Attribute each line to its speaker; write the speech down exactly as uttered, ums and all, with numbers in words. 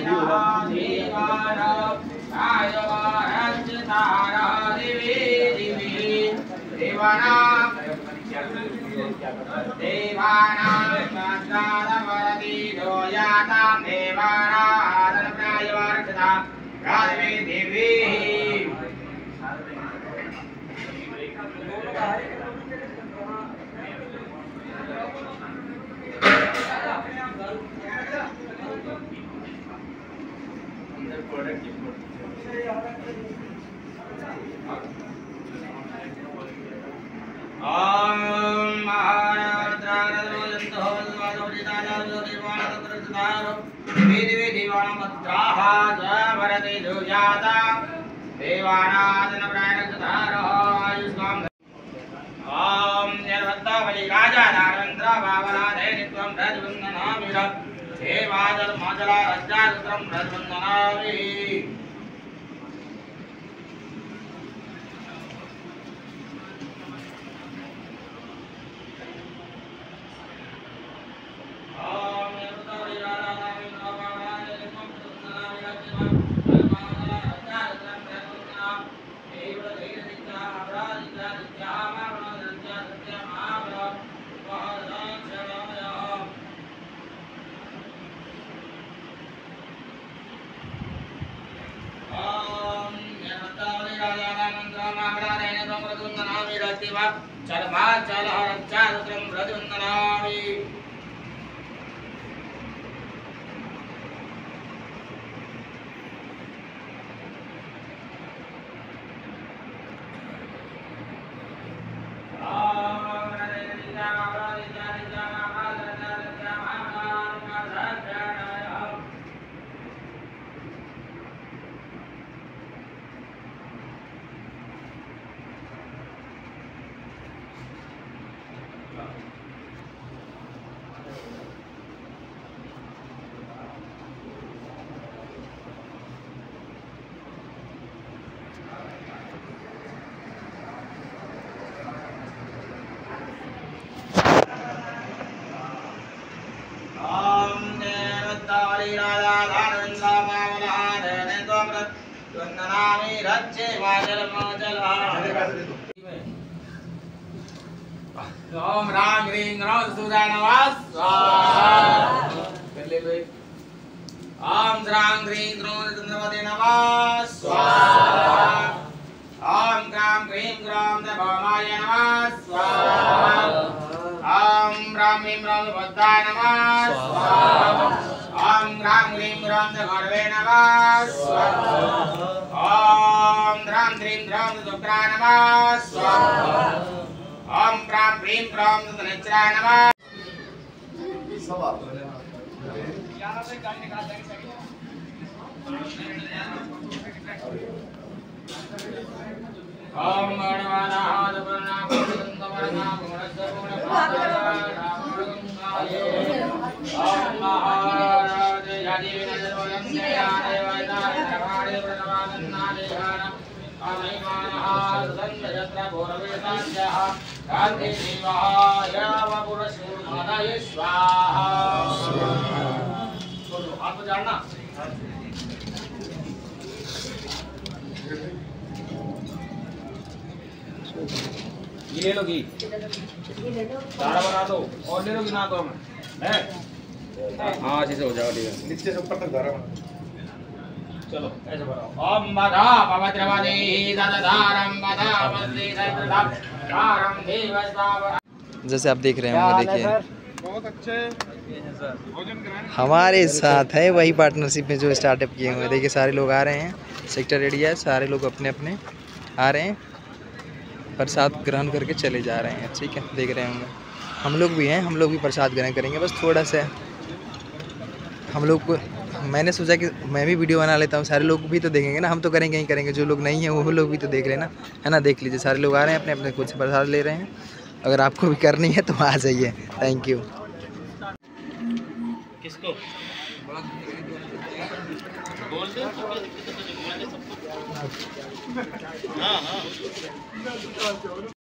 Speaker 1: ओम राम ह्रीं ग्रौं सूर्याय नमः स्वाहा। ओम राम ह्रीं ग्रौं चंद्रमते नमः स्वाहा। ओम राम ह्रीं ग्रौं भवाय नमः स्वाहा। ओम राम ह्रीं ग्रौं बुद्धाय नमः स्वाहा। ओम राम ह्रीं ग्रौं गर्वे नमः स्वाहा। ओम राम ह्रीं ग्रौं शुक्राय नमः स्वाहा। ओम प्राम प्रीं प्राम तनेत्राय नमः। सब आप यहाँ से गाड़ी निकाल देंगे सभी। ओम गणवाना आदपना पुरुषोत्तमना पुरुषोत्तमना पुरुषोत्तमना ओम महाराज यादि विनयवनं देयाने वैदाय धर्माणे प्रणवानन्नाने ध्यान अनैमानः संजयत्र भोरवेदान्यः गान्धी देवाय वपुरशूर्मणये स्वाहा। बोलो आप जानना ये लोगी सारा बना दो और ले लो ना तो हमें है हाँ अच्छे से हो जाओ ठीक है नीचे से ऊपर तक धारा बना चलो ऐसे बनाओ। ओम मदा पवित्रवदेहि ददधारम मदा वदे ददधारम देवस्ताव। जैसे आप देख रहे होंगे देखिए बहुत अच्छे भोजन हमारे साथ है वही पार्टनरशिप में जो स्टार्टअप किए हुए हैं। देखिए सारे लोग आ रहे हैं, सेक्टर एरिया है, सारे लोग अपने अपने आ रहे हैं, प्रसाद ग्रहण करके चले जा रहे हैं। ठीक है देख रहे होंगे हम लोग भी हैं, हम लोग भी प्रसाद ग्रहण करेंगे। बस थोड़ा सा हम लोग को मैंने सोचा कि मैं भी वीडियो बना लेता हूँ, सारे लोग भी तो देखेंगे ना, हम तो करेंगे ही करेंगे, जो लोग नहीं हैं वो लोग भी तो देख लेना है ना। देख लीजिए सारे लोग आ रहे हैं, अपने अपने खुद से प्रसाद ले रहे हैं। अगर आपको भी करनी है तो आ जाइए। Thank you. किसको बोल दो हाँ हाँ